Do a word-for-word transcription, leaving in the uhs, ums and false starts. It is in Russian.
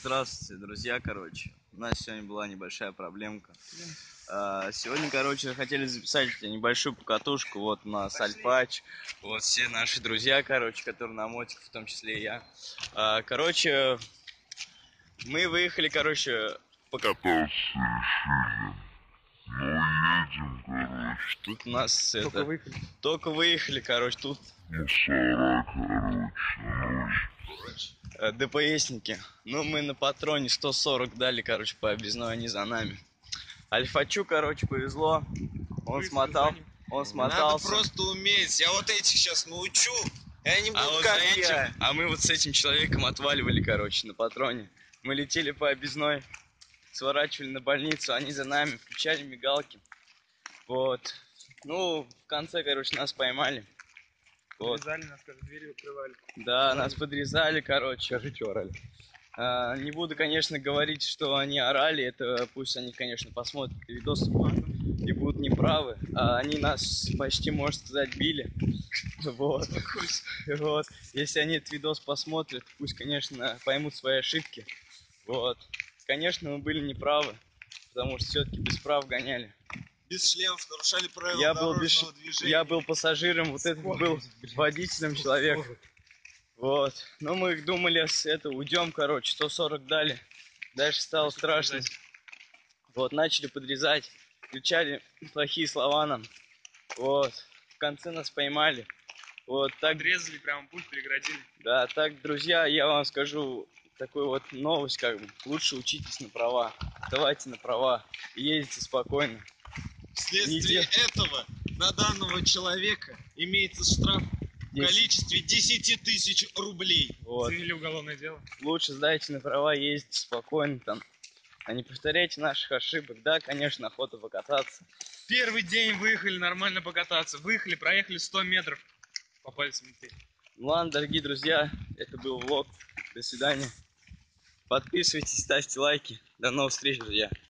Здравствуйте, друзья, короче. У нас сегодня была небольшая проблемка. А, Сегодня, короче, хотели записать небольшую покатушку. Вот у нас Альпач, вот все наши друзья, короче, которые на мотиках, в том числе и я. А, Короче, мы выехали, короче, покататься решили. Ну, едем, короче. Тут у нас Только это... выехали. Только выехали, короче, тут... Мусора, короче. ДПСники. Ну, мы на патроне сто сорок дали, короче, по объездной, они за нами. Альфачу, короче, повезло. Он Вы смотал, он смотался. Надо просто уметь. Я вот этих сейчас научу, и они будут А вот как за этим, я. а мы вот с этим человеком отваливали, короче, на патроне. Мы летели по объездной, сворачивали на больницу, они за нами, включали мигалки. Вот. Ну, в конце, короче, нас поймали. Вот. Подрезали нас, как двери открывали. Да, Орали. нас подрезали, короче. Скажи, что орали. А, не буду, конечно, говорить, что они орали. Это пусть они, конечно, посмотрят видосы и будут неправы. А они нас почти, можно сказать, били. Вот. Вот. Если они этот видос посмотрят, пусть, конечно, поймут свои ошибки. Вот. Конечно, мы были неправы, потому что все-таки без прав гоняли. Без шлемов нарушали правила Я был, дорожного без... движения. Я был пассажиром, вот этот был водителем человек. Вот. Но мы думали, с это уйдем, короче, сто сорок дали. Дальше стало страшно. Вот, начали подрезать, включали плохие слова нам. Вот. В конце нас поймали. Вот так. Подрезали, прямо путь переградили. Да, так, друзья, я вам скажу такую вот новость, как бы. Лучше учитесь на права. Давайте на права. И ездите спокойно. Вследствие Не этого на данного человека имеется штраф в десять. количестве десяти тысяч рублей. Вот. Завели уголовное дело. Лучше сдайте на права, ездите спокойно там. А не повторяйте наших ошибок. Да, конечно, охота покататься. Первый день выехали нормально покататься. Выехали, проехали сто метров. Попали в цементарь. Ну ладно, дорогие друзья, это был влог. До свидания. Подписывайтесь, ставьте лайки. До новых встреч, друзья.